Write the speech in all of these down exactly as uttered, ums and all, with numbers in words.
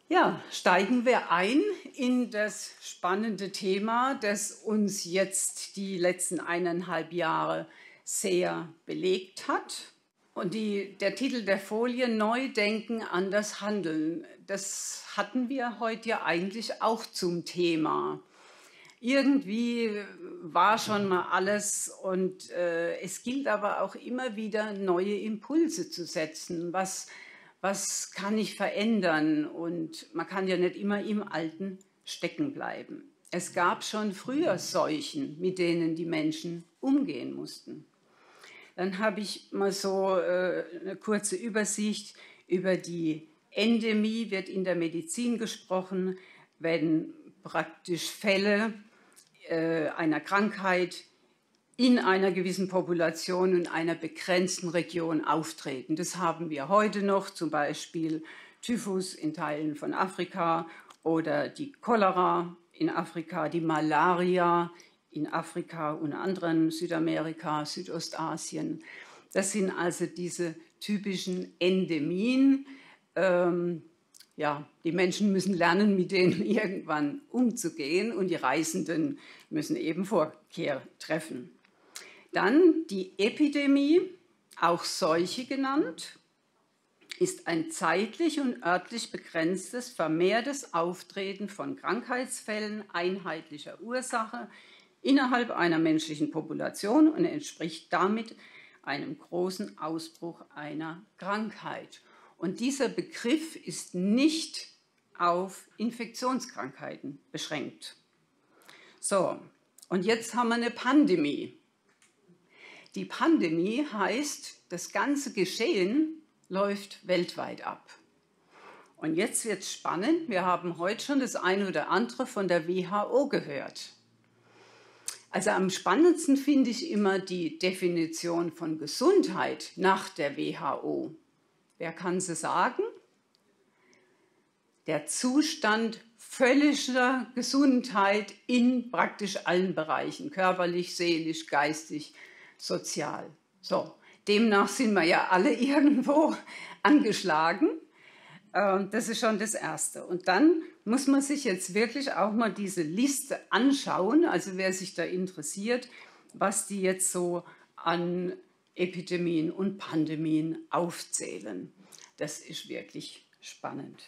Ja, steigen wir ein in das spannende Thema, das uns jetzt die letzten eineinhalb Jahre sehr belegt hat. Und die, der Titel der Folie, Neudenken, anders handeln, das hatten wir heute ja eigentlich auch zum Thema. Irgendwie war schon mal alles und äh, es gilt aber auch immer wieder, neue Impulse zu setzen. Was, was kann ich verändern? Und man kann ja nicht immer im Alten stecken bleiben. Es gab schon früher Seuchen, mit denen die Menschen umgehen mussten. Dann habe ich mal so äh, eine kurze Übersicht über die Endemie, wird in der Medizin gesprochen, wenn praktisch Fälle äh, einer Krankheit in einer gewissen Population und einer begrenzten Region auftreten. Das haben wir heute noch, zum Beispiel Typhus in Teilen von Afrika oder die Cholera in Afrika, die Malaria in Afrika und anderen Südamerika, Südostasien. Das sind also diese typischen Endemien. Ähm, ja, die Menschen müssen lernen, mit denen irgendwann umzugehen und die Reisenden müssen eben Vorkehr treffen. Dann die Epidemie, auch Seuche genannt, ist ein zeitlich und örtlich begrenztes, vermehrtes Auftreten von Krankheitsfällen einheitlicher Ursache innerhalb einer menschlichen Population und entspricht damit einem großen Ausbruch einer Krankheit. Und dieser Begriff ist nicht auf Infektionskrankheiten beschränkt. So, und jetzt haben wir eine Pandemie. Die Pandemie heißt, das ganze Geschehen läuft weltweit ab. Und jetzt wird es spannend. Wir haben heute schon das eine oder andere von der W H O gehört. Also am spannendsten finde ich immer die Definition von Gesundheit nach der W H O. Wer kann sie sagen? Der Zustand völliger Gesundheit in praktisch allen Bereichen, körperlich, seelisch, geistig, sozial. So, demnach sind wir ja alle irgendwo angeschlagen. Das ist schon das Erste. Und dann muss man sich jetzt wirklich auch mal diese Liste anschauen, also wer sich da interessiert, was die jetzt so an Epidemien und Pandemien aufzählen. Das ist wirklich spannend.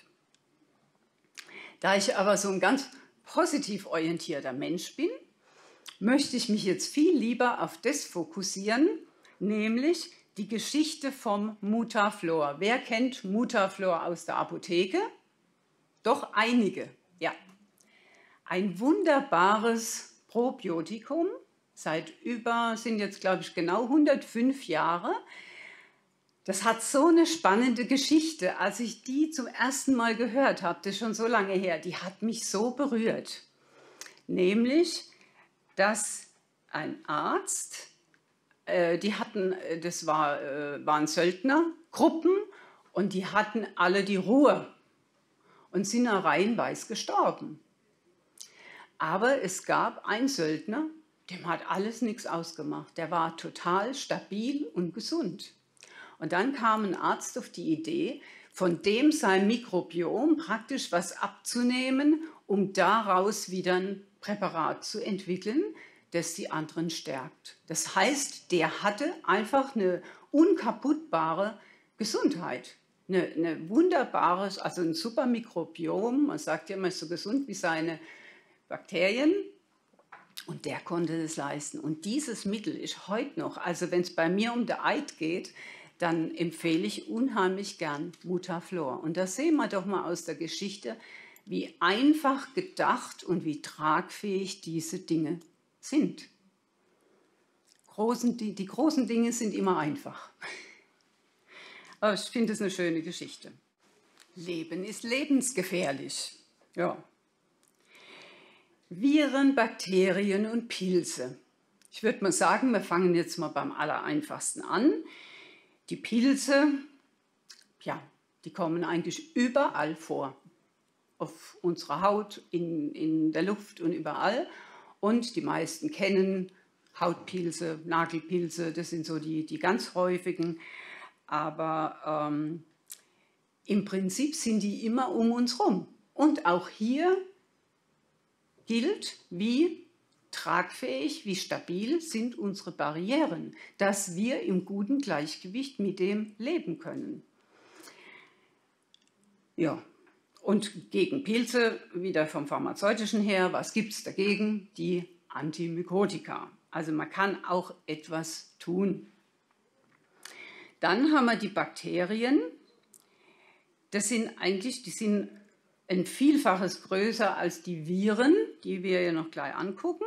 Da ich aber so ein ganz positiv orientierter Mensch bin, möchte ich mich jetzt viel lieber auf das fokussieren, nämlich die Geschichte vom Mutaflor. Wer kennt Mutaflor aus der Apotheke? Doch einige, ja. Ein wunderbares Probiotikum, seit über, sind jetzt glaube ich genau hundertfünf Jahre. Das hat so eine spannende Geschichte. Als ich die zum ersten Mal gehört habe, das ist schon so lange her, die hat mich so berührt. Nämlich, dass ein Arzt, äh, die hatten, das war, äh, waren Söldnergruppen und die hatten alle die Ruhe und sind reihenweise gestorben. Aber es gab einen Söldner, dem hat alles nichts ausgemacht. Der war total stabil und gesund. Und dann kam ein Arzt auf die Idee, von dem sein Mikrobiom praktisch was abzunehmen, um daraus wieder ein Präparat zu entwickeln, das die anderen stärkt. Das heißt, der hatte einfach eine unkaputtbare Gesundheit. Eine, eine wunderbares, also ein super Mikrobiom, man sagt ja immer so gesund wie seine Bakterien. Und der konnte das leisten. Und dieses Mittel ist heute noch, also wenn es bei mir um den Eid geht, dann empfehle ich unheimlich gern Mutaflor. Und da sehen wir doch mal aus der Geschichte, wie einfach gedacht und wie tragfähig diese Dinge sind. Großen, die, die großen Dinge sind immer einfach. Aber ich finde es eine schöne Geschichte. Leben ist lebensgefährlich. Ja. Viren, Bakterien und Pilze. Ich würde mal sagen, wir fangen jetzt mal beim allereinfachsten an. Die Pilze, ja, die kommen eigentlich überall vor. Auf unserer Haut, in, in der Luft und überall. Und die meisten kennen Hautpilze, Nagelpilze, das sind so die, die ganz häufigen. Aber ähm, im Prinzip sind die immer um uns herum. Und auch hier gilt, wie tragfähig, wie stabil sind unsere Barrieren, dass wir im guten Gleichgewicht mit dem leben können. Ja, und gegen Pilze, wieder vom Pharmazeutischen her, was gibt es dagegen? Die Antimykotika. Also man kann auch etwas tun. Dann haben wir die Bakterien. Das sind eigentlich, die sind ein Vielfaches größer als die Viren, die wir ja noch gleich angucken,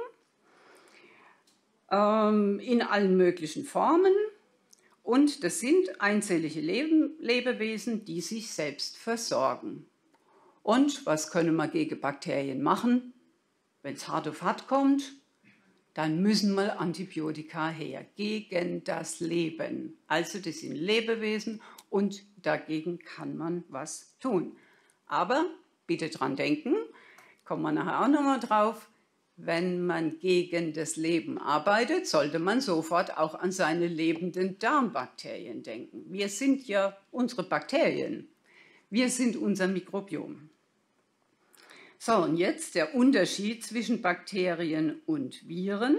ähm, in allen möglichen Formen. Und das sind einzellige Leben, Lebewesen, die sich selbst versorgen. Und was können wir gegen Bakterien machen? Wenn es hart auf hart kommt, dann müssen mal Antibiotika her, gegen das Leben. Also das sind Lebewesen und dagegen kann man was tun. Aber bitte dran denken, kommen wir nachher auch nochmal drauf, wenn man gegen das Leben arbeitet, sollte man sofort auch an seine lebenden Darmbakterien denken. Wir sind ja unsere Bakterien. Wir sind unser Mikrobiom. So, und jetzt der Unterschied zwischen Bakterien und Viren.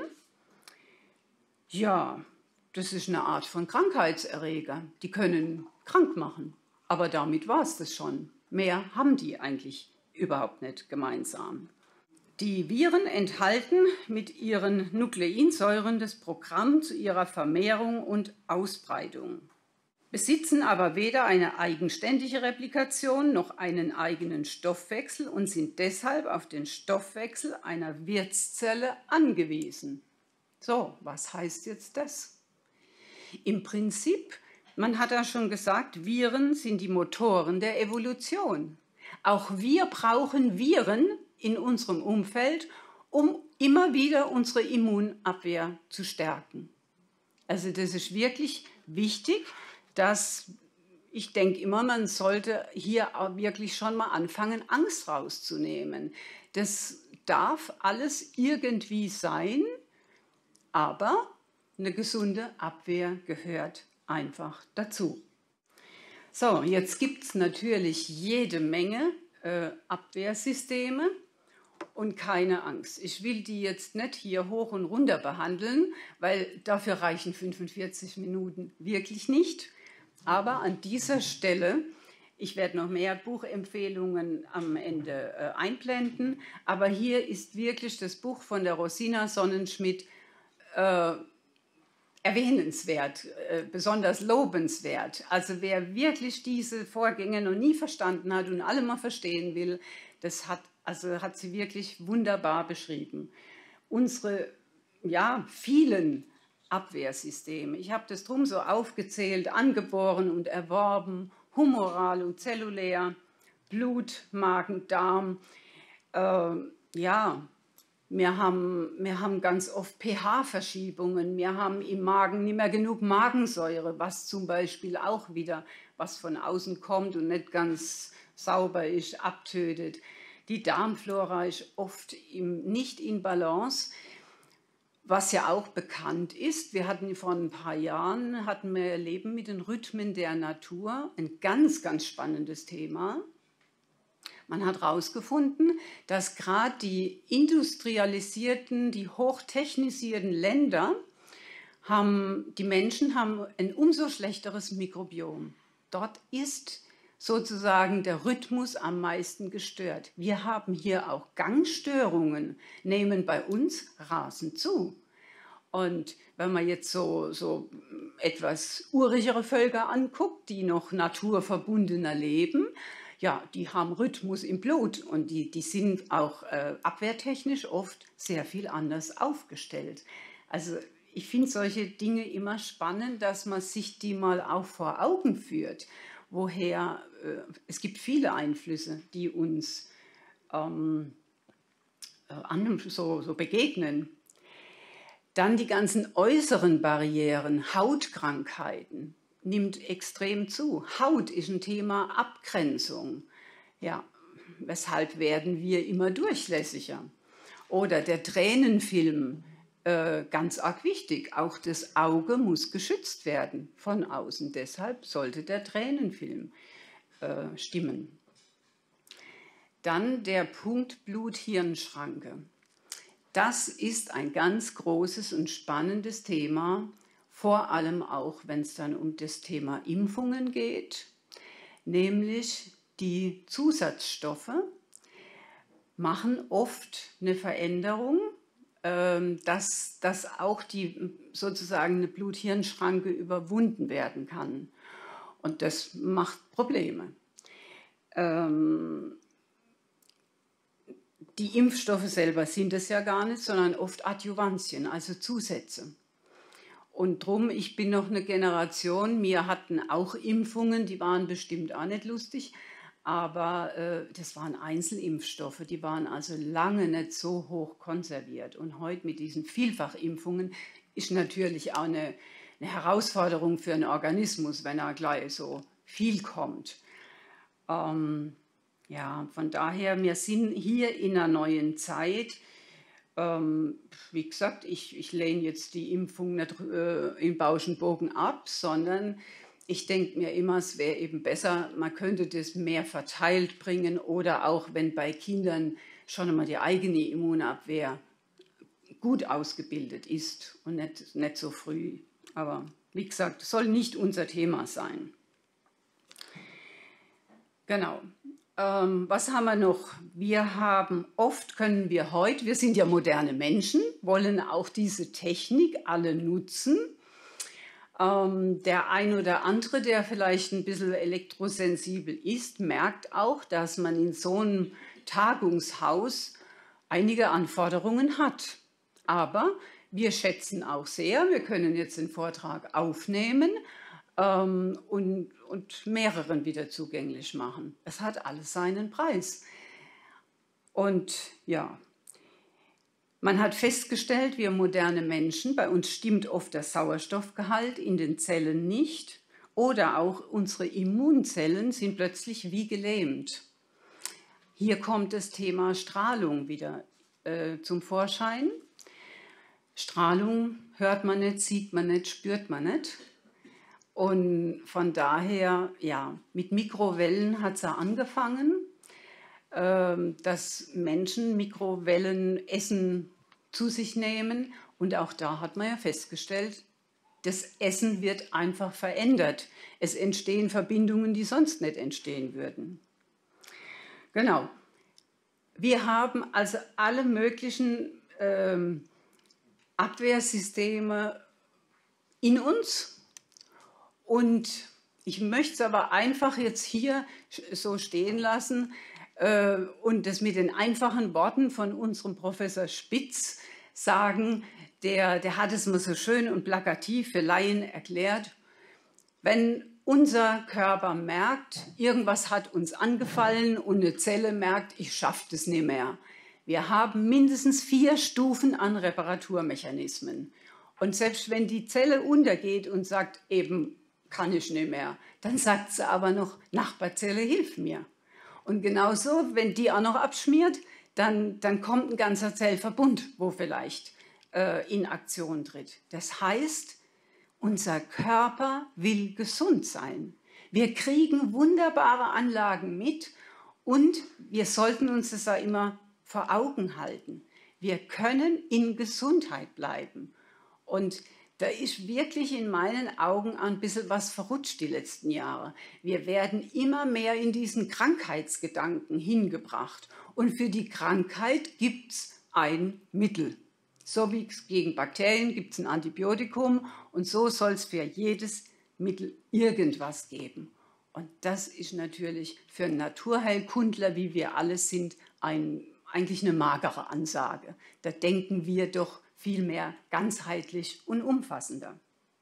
Ja, das ist eine Art von Krankheitserreger. Die können krank machen, aber damit war es das schon. Mehr haben die eigentlich überhaupt nicht gemeinsam. Die Viren enthalten mit ihren Nukleinsäuren das Programm zu ihrer Vermehrung und Ausbreitung, besitzen aber weder eine eigenständige Replikation noch einen eigenen Stoffwechsel und sind deshalb auf den Stoffwechsel einer Wirtszelle angewiesen. So, was heißt jetzt das? Im Prinzip, man hat ja schon gesagt, Viren sind die Motoren der Evolution. Auch wir brauchen Viren in unserem Umfeld, um immer wieder unsere Immunabwehr zu stärken. Also das ist wirklich wichtig, dass ich denke immer, man sollte hier auch wirklich schon mal anfangen, Angst rauszunehmen. Das darf alles irgendwie sein, aber eine gesunde Abwehr gehört einfach dazu. So, jetzt gibt es natürlich jede Menge äh, Abwehrsysteme und keine Angst. Ich will die jetzt nicht hier hoch und runter behandeln, weil dafür reichen fünfundvierzig Minuten wirklich nicht. Aber an dieser Stelle, ich werde noch mehr Buchempfehlungen am Ende äh, einblenden, aber hier ist wirklich das Buch von der Rosina Sonnenschmidt äh, erwähnenswert, äh, besonders lobenswert. Also wer wirklich diese Vorgänge noch nie verstanden hat und alle mal verstehen will, das hat, also hat sie wirklich wunderbar beschrieben. Unsere ja, vielen Abwehrsysteme, ich habe das drum so aufgezählt, angeboren und erworben, humoral und zellulär, Blut, Magen, Darm, äh, ja, Wir haben, wir haben ganz oft pH-Verschiebungen, wir haben im Magen nicht mehr genug Magensäure, was zum Beispiel auch wieder, was von außen kommt und nicht ganz sauber ist, abtötet. Die Darmflora ist oft im, nicht in Balance, was ja auch bekannt ist. Wir hatten vor ein paar Jahren, hatten wir Leben mit den Rhythmen der Natur, ein ganz, ganz spannendes Thema. Man hat herausgefunden, dass gerade die industrialisierten, die hochtechnisierten Länder, haben, die Menschen haben ein umso schlechteres Mikrobiom. Dort ist sozusagen der Rhythmus am meisten gestört. Wir haben hier auch Gangstörungen, nehmen bei uns rasend zu. Und wenn man jetzt so, so etwas urigere Völker anguckt, die noch naturverbundener leben, ja, die haben Rhythmus im Blut und die, die sind auch äh, abwehrtechnisch oft sehr viel anders aufgestellt. Also ich finde solche Dinge immer spannend, dass man sich die mal auch vor Augen führt. Woher, äh, es gibt viele Einflüsse, die uns ähm, äh, so, so begegnen. Dann die ganzen äußeren Barrieren, Hautkrankheiten. Nimmt extrem zu. Haut ist ein Thema Abgrenzung. Ja, weshalb werden wir immer durchlässiger? Oder der Tränenfilm, äh, ganz arg wichtig. Auch das Auge muss geschützt werden von außen. Deshalb sollte der Tränenfilm äh, stimmen. Dann der Punkt Blut-Hirn-Schranke. Das ist ein ganz großes und spannendes Thema, vor allem auch, wenn es dann um das Thema Impfungen geht, nämlich die Zusatzstoffe machen oft eine Veränderung, äh, dass, dass auch die sozusagen eine Blut-Hirn-Schranke überwunden werden kann. Und das macht Probleme. Ähm, Die Impfstoffe selber sind es ja gar nicht, sondern oft Adjuvantien, also Zusätze. Und drum, ich bin noch eine Generation, wir hatten auch Impfungen, die waren bestimmt auch nicht lustig, aber äh, das waren Einzelimpfstoffe, die waren also lange nicht so hoch konserviert. Und heute mit diesen Vielfachimpfungen ist natürlich auch eine, eine Herausforderung für einen Organismus, wenn er gleich so viel kommt. Ähm, Ja, von daher, wir sind hier in einer neuen Zeit. Ähm, wie gesagt, ich, ich lehne jetzt die Impfung nicht äh, in Bausch und Bogen ab, sondern ich denke mir immer, es wäre eben besser, man könnte das mehr verteilt bringen oder auch, wenn bei Kindern schon einmal die eigene Immunabwehr gut ausgebildet ist und nicht, nicht so früh. Aber wie gesagt, es soll nicht unser Thema sein. Genau. Ähm, was haben wir noch? Wir haben oft, können wir heute, wir sind ja moderne Menschen, wollen auch diese Technik alle nutzen. Ähm, der ein oder andere, der vielleicht ein bisschen elektrosensibel ist, merkt auch, dass man in so einem Tagungshaus einige Anforderungen hat. Aber wir schätzen auch sehr, wir können jetzt den Vortrag aufnehmen, Ähm, und, und mehreren wieder zugänglich machen. Es hat alles seinen Preis. Und ja, man hat festgestellt, wir moderne Menschen, bei uns stimmt oft der Sauerstoffgehalt in den Zellen nicht oder auch unsere Immunzellen sind plötzlich wie gelähmt. Hier kommt das Thema Strahlung wieder äh, zum Vorschein. Strahlung hört man nicht, sieht man nicht, spürt man nicht. Und von daher, ja, mit Mikrowellen hat es ja angefangen, äh, dass Menschen Mikrowellenessen zu sich nehmen. Und auch da hat man ja festgestellt, das Essen wird einfach verändert. Es entstehen Verbindungen, die sonst nicht entstehen würden. Genau. Wir haben also alle möglichen äh, Abwehrsysteme in uns. Und ich möchte es aber einfach jetzt hier so stehen lassen äh, und das mit den einfachen Worten von unserem Professor Spitz sagen, der, der hat es mal so schön und plakativ für Laien erklärt. Wenn unser Körper merkt, irgendwas hat uns angefallen und eine Zelle merkt, ich schaffe das nicht mehr. Wir haben mindestens vier Stufen an Reparaturmechanismen. Und selbst wenn die Zelle untergeht und sagt, eben, kann ich nicht mehr. Dann sagt sie aber noch, Nachbarzelle, hilf mir. Und genauso, wenn die auch noch abschmiert, dann, dann kommt ein ganzer Zellverbund, wo vielleicht äh, in Aktion tritt. Das heißt, unser Körper will gesund sein. Wir kriegen wunderbare Anlagen mit und wir sollten uns das auch immer vor Augen halten. Wir können in Gesundheit bleiben. Und da ist wirklich in meinen Augen ein bisschen was verrutscht die letzten Jahre. Wir werden immer mehr in diesen Krankheitsgedanken hingebracht. Und für die Krankheit gibt es ein Mittel. So wie gegen Bakterien gibt es ein Antibiotikum und so soll es für jedes Mittel irgendwas geben. Und das ist natürlich für einen Naturheilkundler, wie wir alle sind, ein, eigentlich eine magere Ansage. Da denken wir doch vielmehr ganzheitlich und umfassender.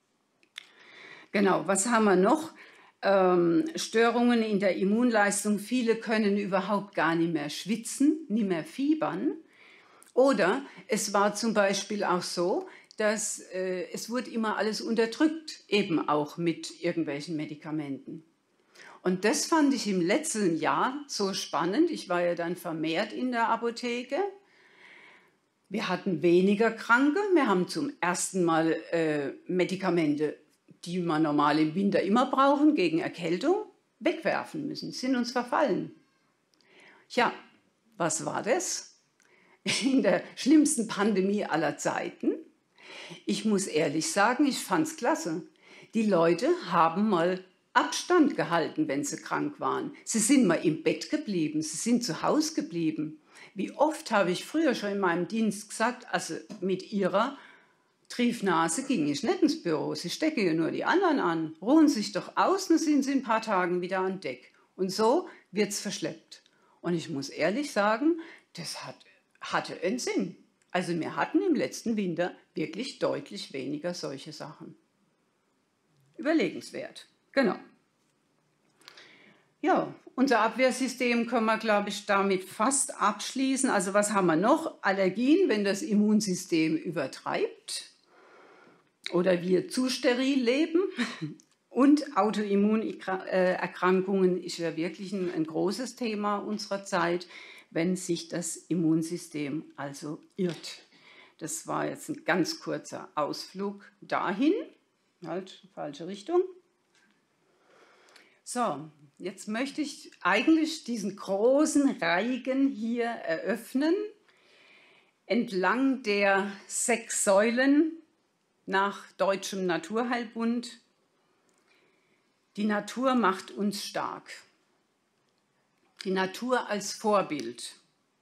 Genau, was haben wir noch? Ähm, Störungen in der Immunleistung. Viele können überhaupt gar nicht mehr schwitzen, nicht mehr fiebern. Oder es war zum Beispiel auch so, dass äh, es wurde immer alles unterdrückt, eben auch mit irgendwelchen Medikamenten. Und das fand ich im letzten Jahr so spannend. Ich war ja dann vermehrt in der Apotheke. Wir hatten weniger Kranke. Wir haben zum ersten Mal äh, Medikamente, die man normal im Winter immer brauchen, gegen Erkältung. wegwerfen müssen, sind uns verfallen. Ja, was war das? In der schlimmsten Pandemie aller Zeiten. Ich muss ehrlich sagen, ich fand es klasse. Die Leute haben mal Abstand gehalten, wenn sie krank waren. Sie sind mal im Bett geblieben, sie sind zu Hause geblieben. Wie oft habe ich früher schon in meinem Dienst gesagt, also mit ihrer Triefnase ging ich nicht ins Büro, sie stecken ja nur die anderen an. Ruhen sich doch aus, dann sind sie in ein paar Tagen wieder an Deck. Und so wird es verschleppt. Und ich muss ehrlich sagen, das hat, hatte einen Sinn. Also wir hatten im letzten Winter wirklich deutlich weniger solche Sachen. Überlegenswert. Genau. Ja, unser Abwehrsystem können wir, glaube ich, damit fast abschließen. Also was haben wir noch? Allergien, wenn das Immunsystem übertreibt oder wir zu steril leben. Und Autoimmunerkrankungen ist ja wirklich ein, ein großes Thema unserer Zeit, wenn sich das Immunsystem also irrt. Das war jetzt ein ganz kurzer Ausflug dahin. Halt, falsche Richtung. So, jetzt möchte ich eigentlich diesen großen Reigen hier eröffnen, entlang der sechs Säulen nach Deutschem Naturheilbund. Die Natur macht uns stark. Die Natur als Vorbild.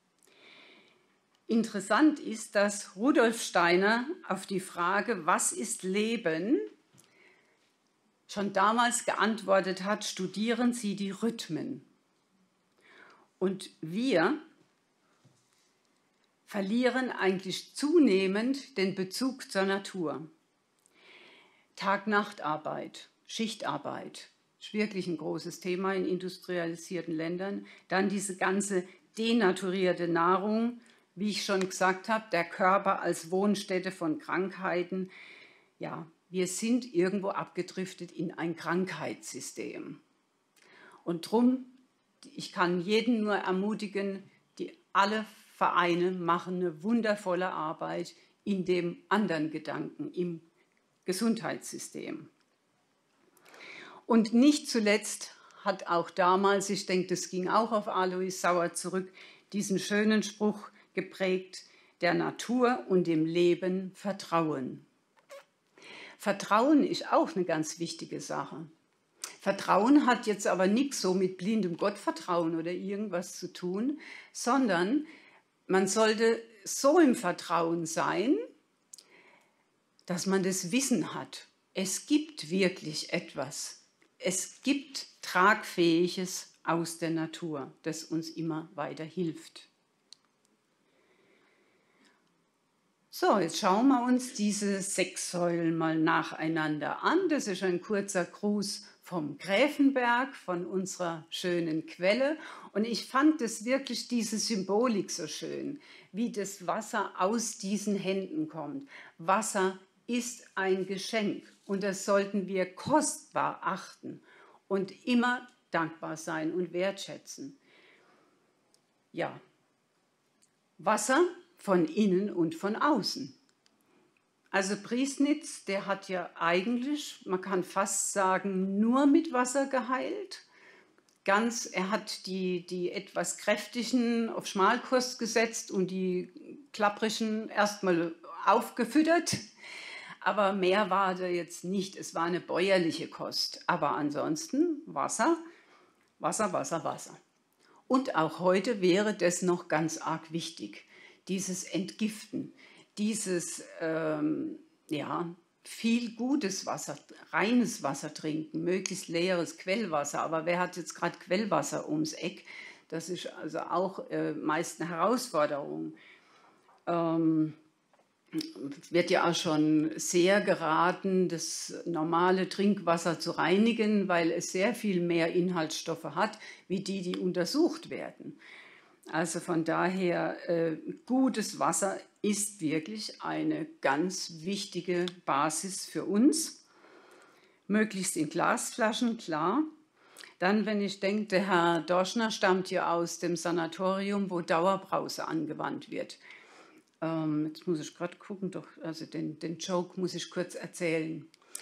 Interessant ist, dass Rudolf Steiner auf die Frage, was ist Leben, schon damals geantwortet hat, studieren Sie die Rhythmen. Und wir verlieren eigentlich zunehmend den Bezug zur Natur. Tag-Nacht-Arbeit, Schichtarbeit, ist wirklich ein großes Thema in industrialisierten Ländern. Dann diese ganze denaturierte Nahrung, wie ich schon gesagt habe, der Körper als Wohnstätte von Krankheiten. Ja, wir sind irgendwo abgedriftet in ein Krankheitssystem. Und darum, ich kann jeden nur ermutigen, die alle Vereine machen eine wundervolle Arbeit in dem anderen Gedanken, im Gesundheitssystem. Und nicht zuletzt hat auch damals, ich denke, das ging auch auf Alois Sauer zurück, diesen schönen Spruch geprägt, der Natur und dem Leben vertrauen. Vertrauen ist auch eine ganz wichtige Sache. Vertrauen hat jetzt aber nichts so mit blindem Gottvertrauen oder irgendwas zu tun, sondern man sollte so im Vertrauen sein, dass man das Wissen hat. Es gibt wirklich etwas. Es gibt Tragfähiges aus der Natur, das uns immer weiter hilft. So, jetzt schauen wir uns diese sechs Säulen mal nacheinander an. Das ist ein kurzer Gruß vom Gräfenberg, von unserer schönen Quelle. Und ich fand das wirklich, diese Symbolik so schön, wie das Wasser aus diesen Händen kommt. Wasser ist ein Geschenk und das sollten wir kostbar achten und immer dankbar sein und wertschätzen. Ja, Wasser von innen und von außen. Also Priesnitz, der hat ja eigentlich, man kann fast sagen, nur mit Wasser geheilt. Ganz, er hat die, die etwas kräftigen auf Schmalkost gesetzt und die klapprigen erstmal aufgefüttert. Aber mehr war da jetzt nicht. Es war eine bäuerliche Kost. Aber ansonsten Wasser, Wasser, Wasser, Wasser. Und auch heute wäre das noch ganz arg wichtig. Dieses Entgiften, dieses ähm, ja, viel gutes Wasser, reines Wasser trinken, möglichst leeres Quellwasser. Aber wer hat jetzt gerade Quellwasser ums Eck? Das ist also auch äh, meist eine Herausforderung. Ähm, wird ja auch schon sehr geraten, das normale Trinkwasser zu reinigen, weil es sehr viel mehr Inhaltsstoffe hat, wie die, die untersucht werden. Also von daher, äh, gutes Wasser ist wirklich eine ganz wichtige Basis für uns. Möglichst in Glasflaschen, klar. Dann, wenn ich denke, der Herr Dorschner stammt ja aus dem Sanatorium, wo Dauerbrause angewandt wird. Ähm, jetzt muss ich gerade gucken, doch, also den, den Joke muss ich kurz erzählen.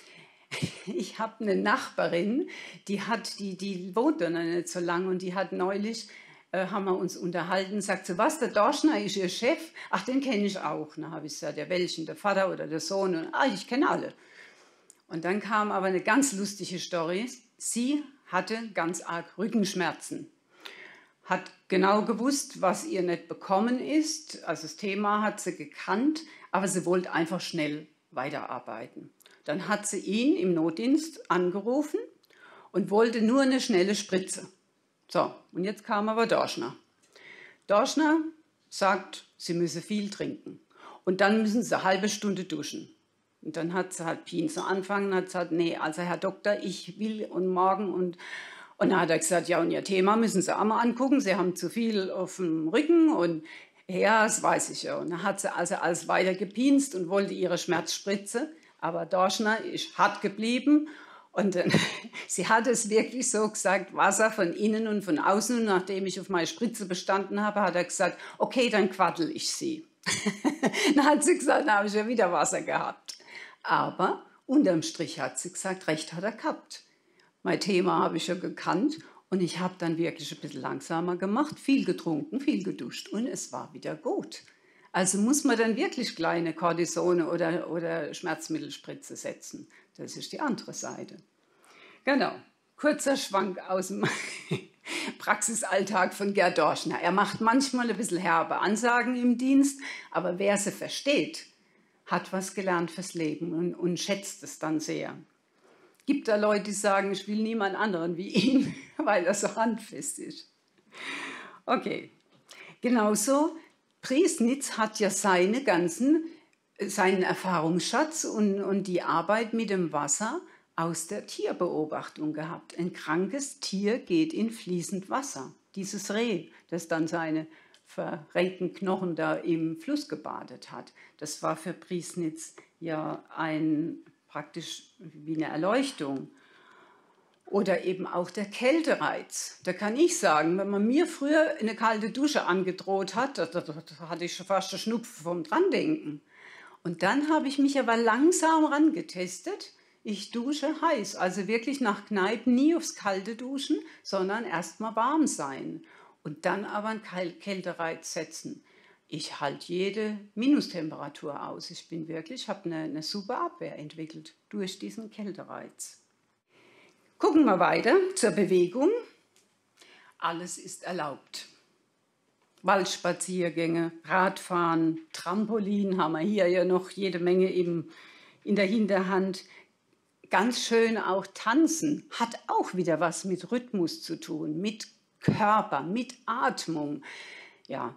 Ich habe eine Nachbarin, die hat, die, die wohnt da noch nicht so lange und die hat neulich, äh, haben wir uns unterhalten, sagt sie, was, der Dorschner ist ihr Chef? Ach, den kenne ich auch. Na, habe ich gesagt, der welchen, der Vater oder der Sohn? Und, ah, ich kenne alle. Und dann kam aber eine ganz lustige Story. Sie hatte ganz arg Rückenschmerzen, hat genau gewusst, was ihr nicht bekommen ist. Also das Thema hat sie gekannt, aber sie wollte einfach schnell weiterarbeiten. Dann hat sie ihn im Notdienst angerufen und wollte nur eine schnelle Spritze. So, und jetzt kam aber Dorschner. Dorschner sagt, sie müsse viel trinken. Und dann müssen sie eine halbe Stunde duschen. Und dann hat sie halt Pien zu anfangen, hat gesagt, nee, also Herr Doktor, ich will und morgen und... Und dann hat er gesagt, ja, und Ihr Thema müssen Sie auch mal angucken, Sie haben zu viel auf dem Rücken und ja, das weiß ich ja. Und dann hat sie also alles weiter gepinst und wollte ihre Schmerzspritze. Aber Dorschner ist hart geblieben und äh, sie hat es wirklich so gesagt, Wasser von innen und von außen. Und nachdem ich auf meine Spritze bestanden habe, hat er gesagt, okay, dann quaddel ich sie. Dann hat sie gesagt, dann habe ich ja wieder Wasser gehabt. Aber unterm Strich hat sie gesagt, recht hat er gehabt. Mein Thema habe ich ja gekannt und ich habe dann wirklich ein bisschen langsamer gemacht, viel getrunken, viel geduscht und es war wieder gut. Also muss man dann wirklich kleine Kortisone oder, oder Schmerzmittelspritze setzen. Das ist die andere Seite. Genau, kurzer Schwank aus dem Praxisalltag von Gerd Dorschner. Er macht manchmal ein bisschen herbe Ansagen im Dienst, aber wer sie versteht, hat was gelernt fürs Leben und, und schätzt es dann sehr. Gibt da Leute, die sagen, ich will niemand anderen wie ihn, weil er so handfest ist. Okay, genauso. Priesnitz hat ja seine ganzen, seinen Erfahrungsschatz und, und die Arbeit mit dem Wasser aus der Tierbeobachtung gehabt. Ein krankes Tier geht in fließend Wasser. Dieses Reh, das dann seine verrenkten Knochen da im Fluss gebadet hat, das war für Priesnitz ja ein, praktisch wie eine Erleuchtung. Oder eben auch der Kältereiz. Da kann ich sagen, wenn man mir früher eine kalte Dusche angedroht hat, da, da, da hatte ich schon fast den Schnupfen vom Drandenken. Und dann habe ich mich aber langsam rangetestet. Ich dusche heiß, also wirklich nach Kneipen nie aufs kalte Duschen, sondern erst mal warm sein. Und dann aber einen Kältereiz setzen. Ich halte jede Minustemperatur aus. Ich bin wirklich, habe eine, eine super Abwehr entwickelt durch diesen Kältereiz. Gucken wir weiter zur Bewegung. Alles ist erlaubt. Waldspaziergänge, Radfahren, Trampolin haben wir hier ja noch jede Menge im, in der Hinterhand. Ganz schön auch tanzen, hat auch wieder was mit Rhythmus zu tun, mit Körper, mit Atmung. Ja.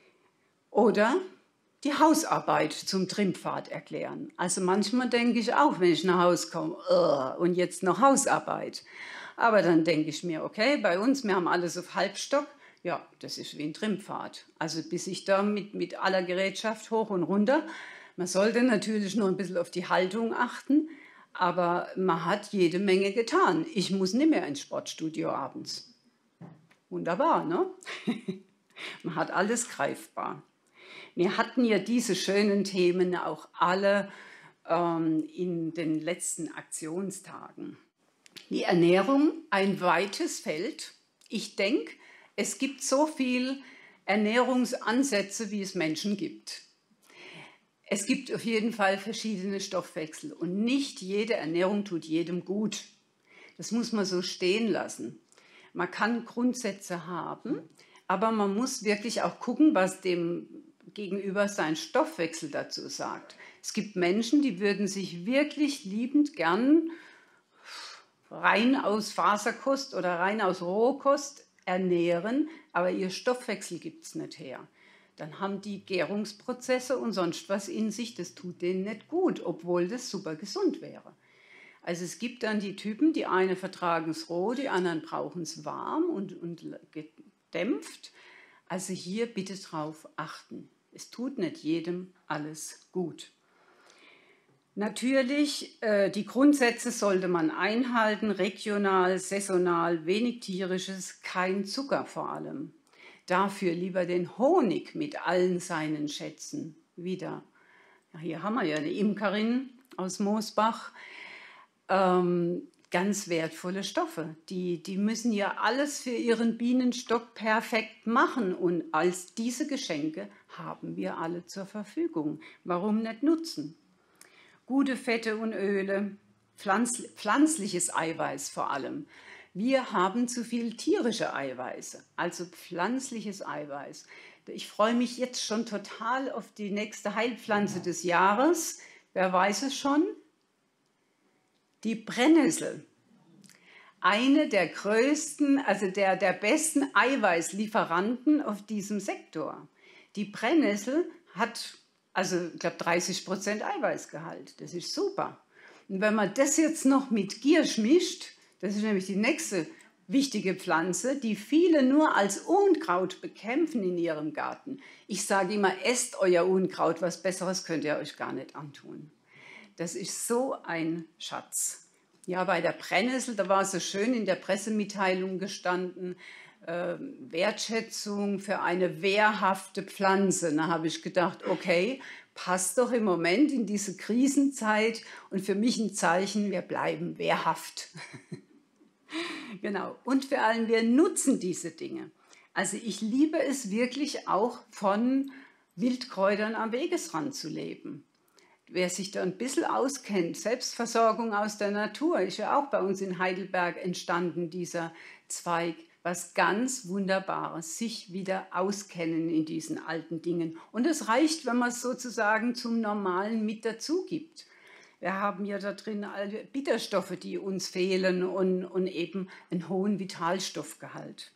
Oder die Hausarbeit zum Trimmpfad erklären. Also manchmal denke ich auch, wenn ich nach Hause komme, uh, und jetzt noch Hausarbeit. Aber dann denke ich mir, okay, bei uns, wir haben alles auf Halbstock. Ja, das ist wie ein Trimmpfad. Also bis ich da mit, mit aller Gerätschaft hoch und runter. Man sollte natürlich nur ein bisschen auf die Haltung achten, aber man hat jede Menge getan. Ich muss nicht mehr ins Sportstudio abends. Wunderbar, ne? Man hat alles greifbar. Wir hatten ja diese schönen Themen auch alle ähm, in den letzten Aktionstagen. Die Ernährung, ein weites Feld. Ich denke, es gibt so viele Ernährungsansätze, wie es Menschen gibt. Es gibt auf jeden Fall verschiedene Stoffwechsel und nicht jede Ernährung tut jedem gut. Das muss man so stehen lassen. Man kann Grundsätze haben, aber man muss wirklich auch gucken, was dem Gegenüber sein Stoffwechsel dazu sagt. Es gibt Menschen, die würden sich wirklich liebend gern rein aus Faserkost oder rein aus Rohkost ernähren, aber ihr Stoffwechsel gibt es nicht her. Dann haben die Gärungsprozesse und sonst was in sich, das tut denen nicht gut, obwohl das super gesund wäre. Also es gibt dann die Typen, die einen vertragen es roh, die anderen brauchen es warm und, und gedämpft. Also hier bitte drauf achten. Es tut nicht jedem alles gut. Natürlich, äh, die Grundsätze sollte man einhalten, regional, saisonal, wenig tierisches, kein Zucker vor allem. Dafür lieber den Honig mit allen seinen Schätzen wieder. Ja, hier haben wir ja eine Imkerin aus Moosbach. ähm, ganz wertvolle Stoffe. Die, die müssen ja alles für ihren Bienenstock perfekt machen. Und als diese Geschenke haben wir alle zur Verfügung. Warum nicht nutzen? Gute Fette und Öle, pflanz, pflanzliches Eiweiß vor allem. Wir haben zu viel tierische Eiweiße, also pflanzliches Eiweiß. Ich freue mich jetzt schon total auf die nächste Heilpflanze des Jahres. Wer weiß es schon? Die Brennnessel. Eine der größten, also der, der besten Eiweißlieferanten auf diesem Sektor. Die Brennnessel hat, also ich glaube, dreißig Prozent Eiweißgehalt. Das ist super. Und wenn man das jetzt noch mit Giersch mischt, das ist nämlich die nächste wichtige Pflanze, die viele nur als Unkraut bekämpfen in ihrem Garten. Ich sage immer, esst euer Unkraut, was Besseres könnt ihr euch gar nicht antun. Das ist so ein Schatz. Ja, bei der Brennnessel, da war so schön in der Pressemitteilung gestanden, äh, Wertschätzung für eine wehrhafte Pflanze. Da habe ich gedacht, okay, passt doch im Moment in diese Krisenzeit und für mich ein Zeichen, wir bleiben wehrhaft. Genau, und vor allem, wir nutzen diese Dinge. Also ich liebe es wirklich auch, von Wildkräutern am Wegesrand zu leben. Wer sich da ein bisschen auskennt, Selbstversorgung aus der Natur, ist ja auch bei uns in Heidelberg entstanden, dieser Zweig, was ganz Wunderbares, sich wieder auskennen in diesen alten Dingen. Und es reicht, wenn man es sozusagen zum Normalen mit dazu gibt. Wir haben ja da drin alle Bitterstoffe, die uns fehlen und, und eben einen hohen Vitalstoffgehalt.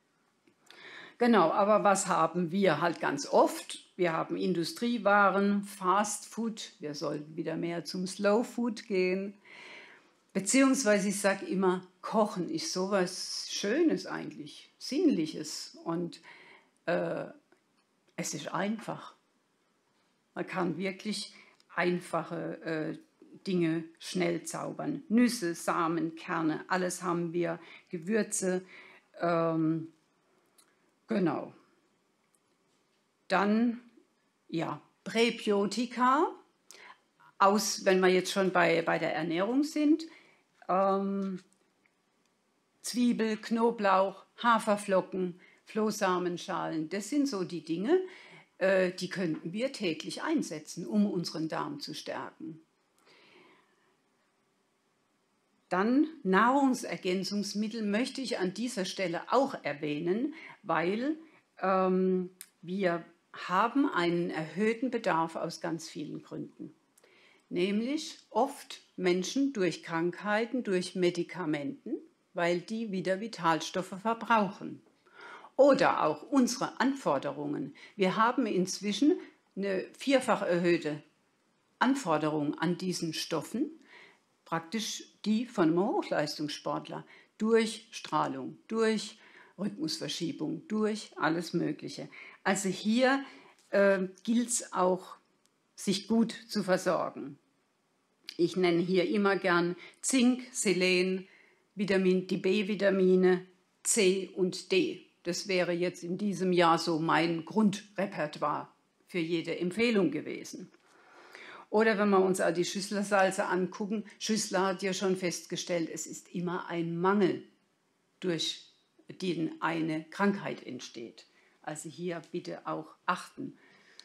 Genau, aber was haben wir halt ganz oft? Wir haben Industriewaren, Fast Food, wir sollten wieder mehr zum Slow Food gehen. Beziehungsweise ich sage immer, Kochen ist sowas Schönes eigentlich, Sinnliches und äh, es ist einfach. Man kann wirklich einfache äh, Dinge schnell zaubern. Nüsse, Samen, Kerne, alles haben wir, Gewürze, ähm, genau. Dann, ja, Präbiotika, aus, wenn wir jetzt schon bei, bei der Ernährung sind, ähm, Zwiebel, Knoblauch, Haferflocken, Flohsamenschalen, das sind so die Dinge, äh, die könnten wir täglich einsetzen, um unseren Darm zu stärken. Dann Nahrungsergänzungsmittel möchte ich an dieser Stelle auch erwähnen, weil ähm, wir haben einen erhöhten Bedarf aus ganz vielen Gründen. Nämlich oft Menschen durch Krankheiten, durch Medikamenten, weil die wieder Vitalstoffe verbrauchen. Oder auch unsere Anforderungen. Wir haben inzwischen eine vierfach erhöhte Anforderung an diesen Stoffen, praktisch die von einem Hochleistungssportler, durch Strahlung, durch Rhythmusverschiebung, durch alles Mögliche. Also hier äh, gilt es auch, sich gut zu versorgen. Ich nenne hier immer gern Zink, Selen, Vitamin, die B-Vitamine, C und D. Das wäre jetzt in diesem Jahr so mein Grundrepertoire für jede Empfehlung gewesen. Oder wenn wir uns auch die Schüsslersalze angucken, Schüssler hat ja schon festgestellt, es ist immer ein Mangel, durch den eine Krankheit entsteht. Also hier bitte auch achten.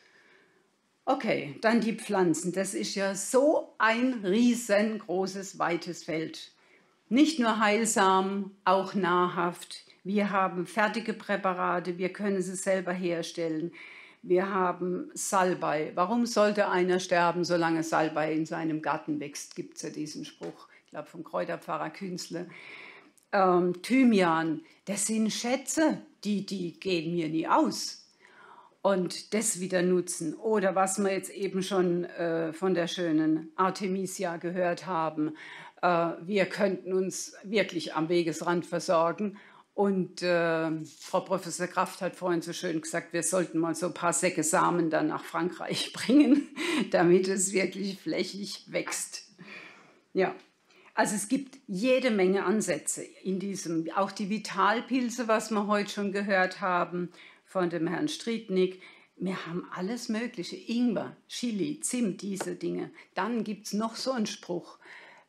Okay, dann die Pflanzen. Das ist ja so ein riesengroßes, weites Feld. Nicht nur heilsam, auch nahrhaft. Wir haben fertige Präparate, wir können sie selber herstellen. Wir haben Salbei. Warum sollte einer sterben, solange Salbei in seinem Garten wächst? Gibt es ja diesen Spruch, ich glaube vom Kräuterpfarrer Künzle. Ähm, Thymian, das sind Schätze, die, die gehen mir nie aus. Und das wieder nutzen. Oder was wir jetzt eben schon äh, von der schönen Artemisia gehört haben, äh, wir könnten uns wirklich am Wegesrand versorgen. Und äh, Frau Professor Kraft hat vorhin so schön gesagt, wir sollten mal so ein paar Säcke Samen dann nach Frankreich bringen, damit es wirklich flächig wächst. Ja, also es gibt jede Menge Ansätze in diesem, auch die Vitalpilze, was wir heute schon gehört haben von dem Herrn Striednik. Wir haben alles Mögliche, Ingwer, Chili, Zimt, diese Dinge. Dann gibt es noch so einen Spruch,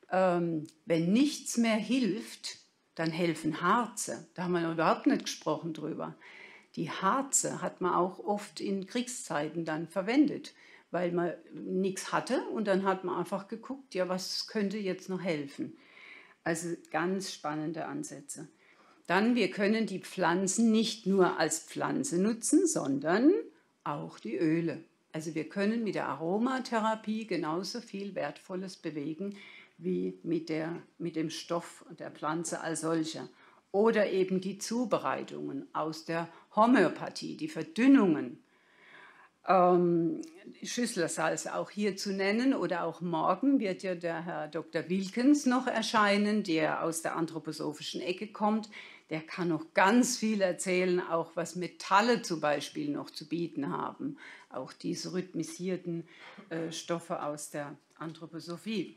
ähm, wenn nichts mehr hilft, dann helfen Harze. Da haben wir noch überhaupt nicht gesprochen drüber. Die Harze hat man auch oft in Kriegszeiten dann verwendet, weil man nichts hatte und dann hat man einfach geguckt, ja, was könnte jetzt noch helfen. Also ganz spannende Ansätze. Dann, wir können die Pflanzen nicht nur als Pflanze nutzen, sondern auch die Öle. Also wir können mit der Aromatherapie genauso viel Wertvolles bewegen wie mit, der, mit dem Stoff der Pflanze als solcher. Oder eben die Zubereitungen aus der Homöopathie, die Verdünnungen. Ähm, Schüsslersalz auch hier zu nennen, oder auch morgen wird ja der Herr Doktor Wilkens noch erscheinen, der aus der anthroposophischen Ecke kommt. Der kann noch ganz viel erzählen, auch was Metalle zum Beispiel noch zu bieten haben, auch diese rhythmisierten äh, Stoffe aus der Anthroposophie.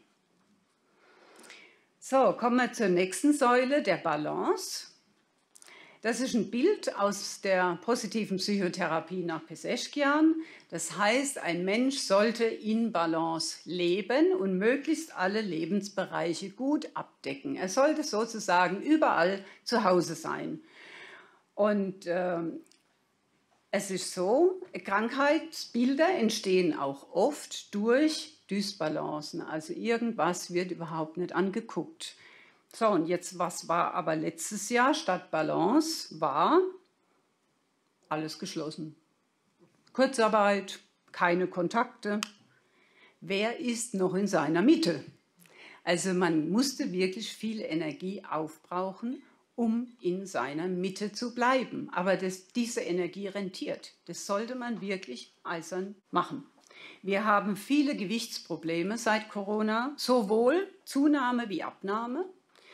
So, kommen wir zur nächsten Säule, der Balance. Das ist ein Bild aus der positiven Psychotherapie nach Peseschkian. Das heißt, ein Mensch sollte in Balance leben und möglichst alle Lebensbereiche gut abdecken. Er sollte sozusagen überall zu Hause sein. Und äh, es ist so, Krankheitsbilder entstehen auch oft durch Dysbalancen. Also irgendwas wird überhaupt nicht angeguckt. So, und jetzt, was war aber letztes Jahr statt Balance? War alles geschlossen. Kurzarbeit, keine Kontakte. Wer ist noch in seiner Mitte? Also man musste wirklich viel Energie aufbrauchen, um in seiner Mitte zu bleiben. Aber das, diese Energie rentiert. Das sollte man wirklich eisern machen. Wir haben viele Gewichtsprobleme seit Corona, sowohl Zunahme wie Abnahme.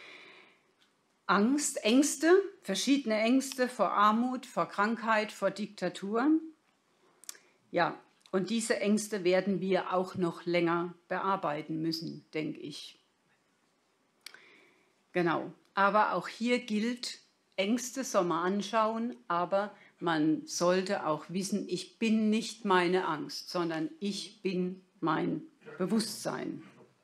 Angst, Ängste, verschiedene Ängste vor Armut, vor Krankheit, vor Diktatur. Ja, und diese Ängste werden wir auch noch länger bearbeiten müssen, denke ich. Genau, aber auch hier gilt, Ängste soll man anschauen, aber man sollte auch wissen, ich bin nicht meine Angst, sondern ich bin mein Bewusstsein.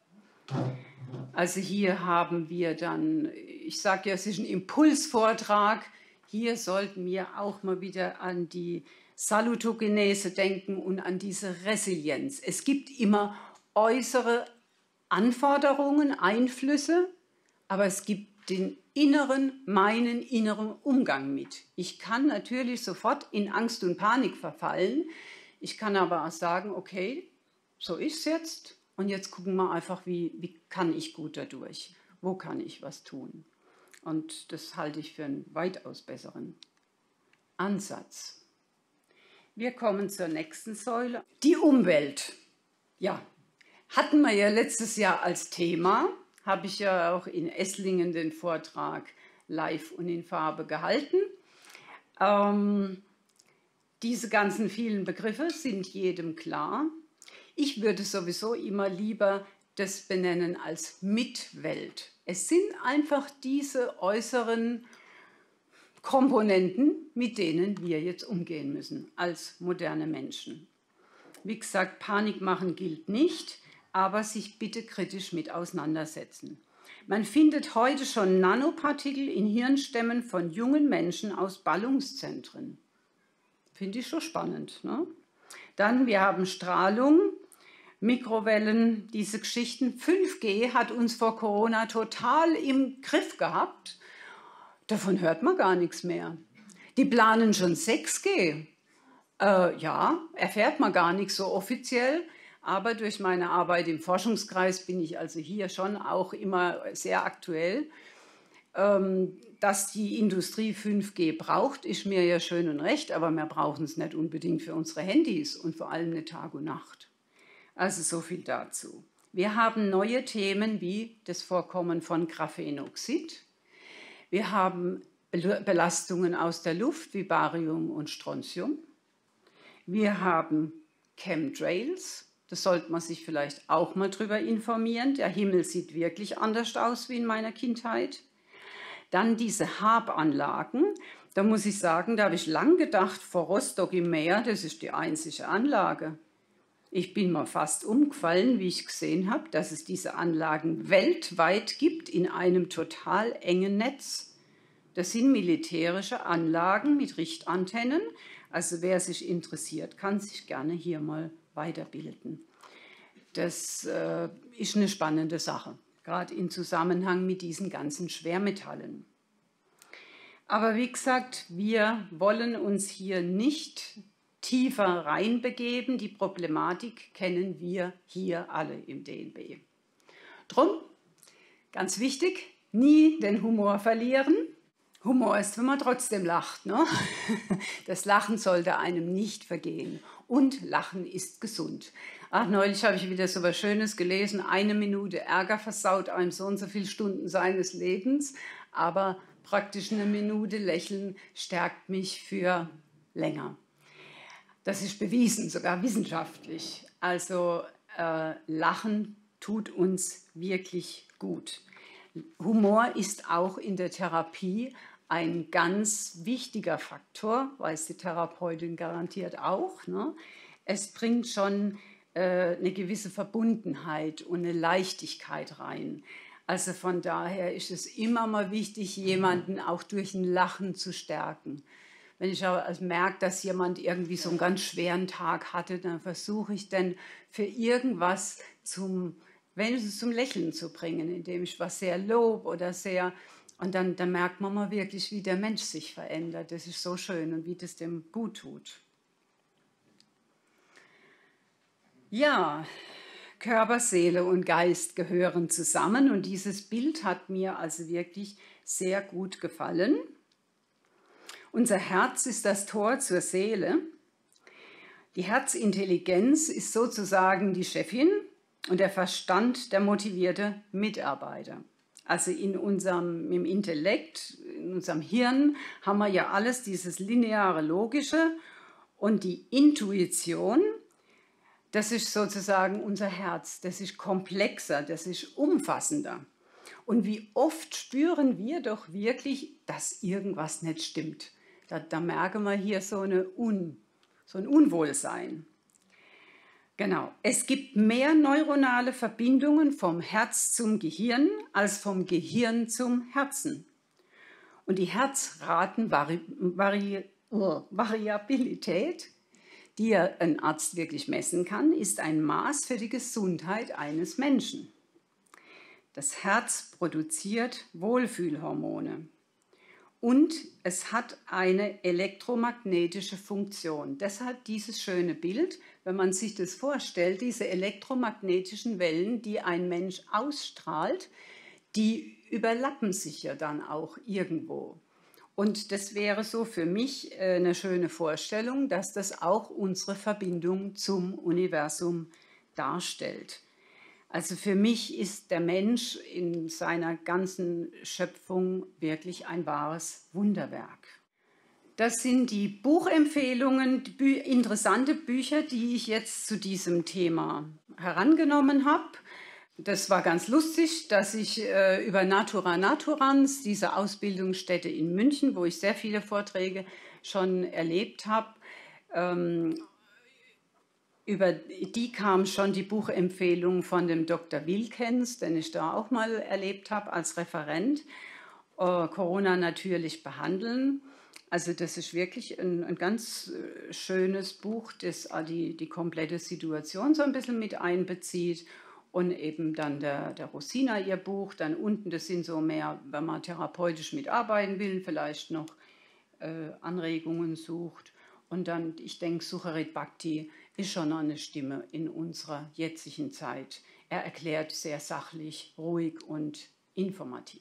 Also hier haben wir dann, ich sage ja, es ist ein Impulsvortrag, hier sollten wir auch mal wieder an die Salutogenese denken und an diese Resilienz. Es gibt immer äußere Anforderungen, Einflüsse, aber es gibt den inneren, meinen inneren Umgang mit. Ich kann natürlich sofort in Angst und Panik verfallen, ich kann aber auch sagen, okay, so ist es jetzt. Und jetzt gucken wir einfach, wie, wie kann ich gut dadurch? Wo kann ich was tun? Und das halte ich für einen weitaus besseren Ansatz. Wir kommen zur nächsten Säule. Die Umwelt. Ja, hatten wir ja letztes Jahr als Thema. Habe ich ja auch in Esslingen den Vortrag live und in Farbe gehalten. Ähm, diese ganzen vielen Begriffe sind jedem klar. Ich würde sowieso immer lieber das benennen als Mitwelt. Es sind einfach diese äußeren Komponenten, mit denen wir jetzt umgehen müssen als moderne Menschen. Wie gesagt, Panik machen gilt nicht, aber sich bitte kritisch mit auseinandersetzen. Man findet heute schon Nanopartikel in Hirnstämmen von jungen Menschen aus Ballungszentren. Finde ich schon spannend, ne? Dann, wir haben Strahlung, Mikrowellen, diese Geschichten. fünf G hat uns vor Corona total im Griff gehabt. Davon hört man gar nichts mehr. Die planen schon sechs G. Äh, ja, erfährt man gar nichts so offiziell. Aber durch meine Arbeit im Forschungskreis bin ich also hier schon auch immer sehr aktuell. Ähm, dass die Industrie fünf G braucht, ist mir ja schön und recht, aber wir brauchen es nicht unbedingt für unsere Handys und vor allem nicht Tag und Nacht. Also so viel dazu. Wir haben neue Themen wie das Vorkommen von Graphenoxid. Wir haben Belastungen aus der Luft wie Barium und Strontium. Wir haben Chemtrails. Da sollte man sich vielleicht auch mal drüber informieren. Der Himmel sieht wirklich anders aus wie in meiner Kindheit. Dann diese Habanlagen. Da muss ich sagen, da habe ich lang gedacht, vor Rostock im Meer, das ist die einzige Anlage. Ich bin mal fast umgefallen, wie ich gesehen habe, dass es diese Anlagen weltweit gibt in einem total engen Netz. Das sind militärische Anlagen mit Richtantennen. Also wer sich interessiert, kann sich gerne hier mal weiterbilden. Das äh, ist eine spannende Sache, gerade im Zusammenhang mit diesen ganzen Schwermetallen. Aber wie gesagt, wir wollen uns hier nicht tiefer reinbegeben. Die Problematik kennen wir hier alle im D N B. Drum, ganz wichtig, nie den Humor verlieren. Humor ist, wenn man trotzdem lacht, ne? Das Lachen sollte einem nicht vergehen. Und Lachen ist gesund. Ach, neulich habe ich wieder so was Schönes gelesen. Eine Minute Ärger versaut einem so und so viele Stunden seines Lebens. Aber praktisch eine Minute Lächeln stärkt mich für länger. Das ist bewiesen, sogar wissenschaftlich. Also äh, Lachen tut uns wirklich gut. Humor ist auch in der Therapie ein ganz wichtiger Faktor, weiß die Therapeutin garantiert auch. Ne? Es bringt schon äh, eine gewisse Verbundenheit und eine Leichtigkeit rein. Also von daher ist es immer mal wichtig, jemanden auch durch ein Lachen zu stärken. Wenn ich aber also merke, dass jemand irgendwie so einen ganz schweren Tag hatte, dann versuche ich dann für irgendwas zum, wenigstens zum Lächeln zu bringen, indem ich was sehr lob oder sehr, und dann, dann merkt man mal wirklich, wie der Mensch sich verändert. Das ist so schön und wie das dem gut tut. Ja, Körper, Seele und Geist gehören zusammen und dieses Bild hat mir also wirklich sehr gut gefallen. Unser Herz ist das Tor zur Seele. Die Herzintelligenz ist sozusagen die Chefin und der Verstand der motivierte Mitarbeiter. Also in unserem im Intellekt, in unserem Hirn haben wir ja alles dieses lineare Logische und die Intuition, das ist sozusagen unser Herz, das ist komplexer, das ist umfassender. Und wie oft spüren wir doch wirklich, dass irgendwas nicht stimmt. Da, da merken wir hier so, eine Un, so ein Unwohlsein. Genau, es gibt mehr neuronale Verbindungen vom Herz zum Gehirn als vom Gehirn zum Herzen. Und die Herzratenvariabilität, die ja ein Arzt wirklich messen kann, ist ein Maß für die Gesundheit eines Menschen. Das Herz produziert Wohlfühlhormone. Und es hat eine elektromagnetische Funktion. Deshalb dieses schöne Bild, wenn man sich das vorstellt, diese elektromagnetischen Wellen, die ein Mensch ausstrahlt, die überlappen sich ja dann auch irgendwo. Und das wäre so für mich eine schöne Vorstellung, dass das auch unsere Verbindung zum Universum darstellt. Also für mich ist der Mensch in seiner ganzen Schöpfung wirklich ein wahres Wunderwerk. Das sind die Buchempfehlungen, die Bü- interessante Bücher, die ich jetzt zu diesem Thema herangenommen habe. Das war ganz lustig, dass ich äh, über Natura Naturans, diese Ausbildungsstätte in München, wo ich sehr viele Vorträge schon erlebt habe, ähm, über die kam schon die Buchempfehlung von dem Doktor Wilkens, den ich da auch mal erlebt habe als Referent. Äh, Corona natürlich behandeln. Also das ist wirklich ein, ein ganz schönes Buch, das die, die komplette Situation so ein bisschen mit einbezieht. Und eben dann der, der Rosina ihr Buch. Dann unten, das sind so mehr, wenn man therapeutisch mitarbeiten will, vielleicht noch äh, Anregungen sucht. Und dann, ich denke, Sucharit Bhakti ist schon eine Stimme in unserer jetzigen Zeit. Er erklärt sehr sachlich, ruhig und informativ.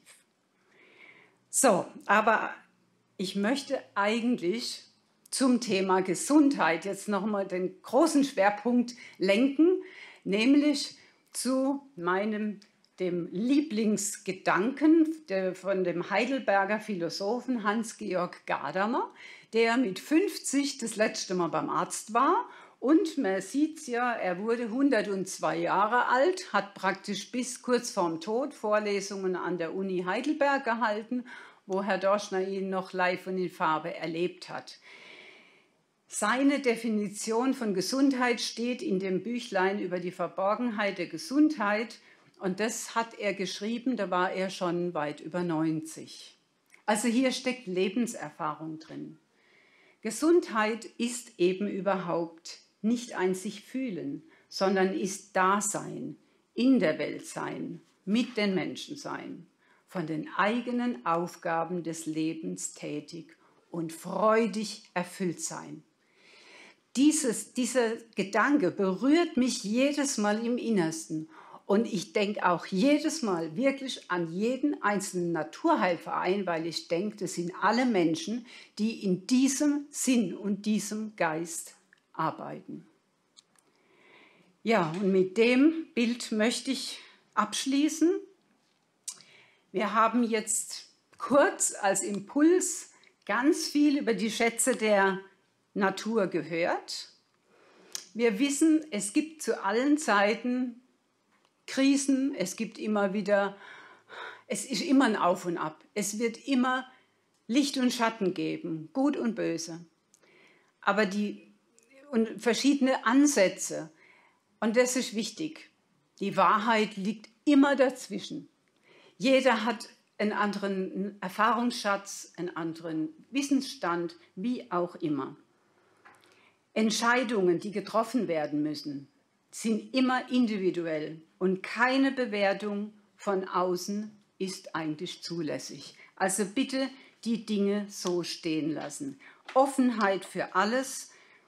So, aber ich möchte eigentlich zum Thema Gesundheit jetzt nochmal den großen Schwerpunkt lenken, nämlich zu meinem dem Lieblingsgedanken der, von dem Heidelberger Philosophen Hans-Georg Gadamer, der mit fünfzig das letzte Mal beim Arzt war. Und man sieht es ja, er wurde hundertzwei Jahre alt, hat praktisch bis kurz vorm Tod Vorlesungen an der Uni Heidelberg gehalten, wo Herr Dorschner ihn noch live und in Farbe erlebt hat. Seine Definition von Gesundheit steht in dem Büchlein über die Verborgenheit der Gesundheit. Und das hat er geschrieben, da war er schon weit über neunzig. Also hier steckt Lebenserfahrung drin. Gesundheit ist eben überhaupt nicht ein sich fühlen, sondern ist Dasein, in der Welt sein, mit den Menschen sein, von den eigenen Aufgaben des Lebens tätig und freudig erfüllt sein. Dieses, dieser Gedanke berührt mich jedes Mal im Innersten. Und ich denke auch jedes Mal wirklich an jeden einzelnen Naturheilverein, weil ich denke, das sind alle Menschen, die in diesem Sinn und diesem Geist arbeiten. Ja, und mit dem Bild möchte ich abschließen. Wir haben jetzt kurz als Impuls ganz viel über die Schätze der Natur gehört. Wir wissen, es gibt zu allen Zeiten Krisen, es gibt immer wieder, es ist immer ein Auf und Ab. Es wird immer Licht und Schatten geben, gut und böse. Aber die, und verschiedene Ansätze. Und das ist wichtig. Die Wahrheit liegt immer dazwischen. Jeder hat einen anderen Erfahrungsschatz, einen anderen Wissensstand, wie auch immer. Entscheidungen, die getroffen werden müssen, sind immer individuell und keine Bewertung von außen ist eigentlich zulässig. Also bitte die Dinge so stehen lassen. Offenheit für alles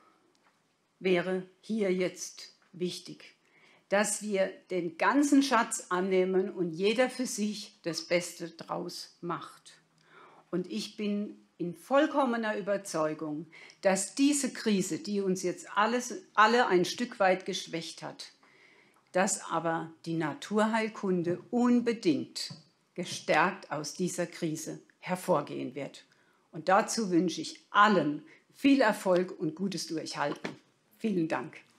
wäre hier jetzt wichtig, dass wir den ganzen Schatz annehmen und jeder für sich das Beste draus macht. Und ich bin in vollkommener Überzeugung, dass diese Krise, die uns jetzt alles, alle ein Stück weit geschwächt hat, dass aber die Naturheilkunde unbedingt gestärkt aus dieser Krise hervorgehen wird. Und dazu wünsche ich allen viel Erfolg und gutes Durchhalten. Vielen Dank.